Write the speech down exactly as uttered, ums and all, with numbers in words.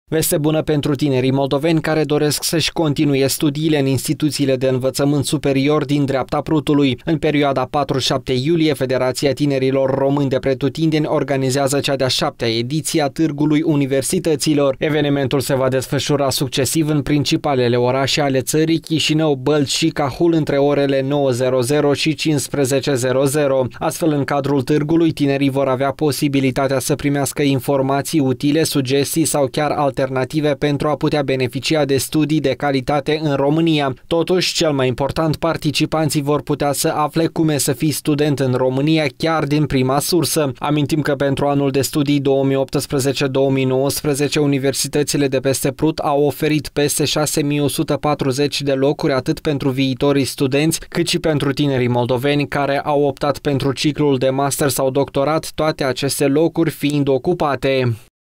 Veste bună pentru tinerii moldoveni care doresc să-și continue studiile în instituțiile de învățământ superior din dreapta Prutului. În perioada patru șapte iulie, Federația Tinerilor Români de Pretutindeni organizează cea de-a șaptea ediție a Târgului Universităților. Evenimentul se va desfășura succesiv în principalele orașe ale țării, Chișinău, Bălți și Cahul, între orele nouă și cincisprezece. Astfel, în cadrul târgului, tinerii vor avea posibilitatea să primească informații utile, sugestii sau chiar alternative pentru a putea beneficia de studii de calitate în România. Totuși, cel mai important, participanții vor putea să afle cum e să fii student în România chiar din prima sursă. Amintim că pentru anul de studii două mii optsprezece două mii nouăsprezece, universitățile de peste Prut au oferit peste șase mii o sută patruzeci de locuri atât pentru viitorii studenți, cât și pentru tinerii moldoveni care au optat pentru ciclul de master sau doctorat, toate aceste locuri fiind ocupate.